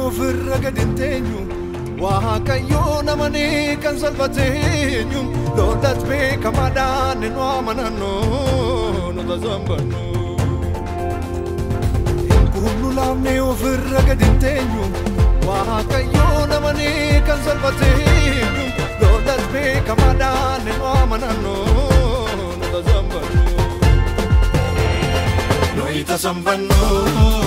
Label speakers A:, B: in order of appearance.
A: ofirra gadinteenyu waaqayyo namani kan salvateenyu lolat beekamaadhaan nu amanannu nu tazambannu kullu lamne ofirra gadinteenyu waaqayyo namani kan salvateenyu lolat beekamaadhaan nu amanannu nu tazambannu nu tazambannu